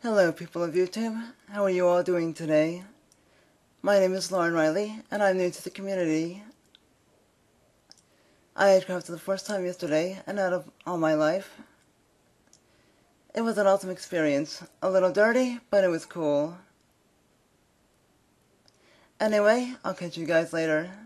Hello people of YouTube, how are you all doing today? My name is Lauren Riley, and I'm new to the community. I had crafted the first time yesterday, and out of all my life. It was an awesome experience. A little dirty, but it was cool. Anyway, I'll catch you guys later.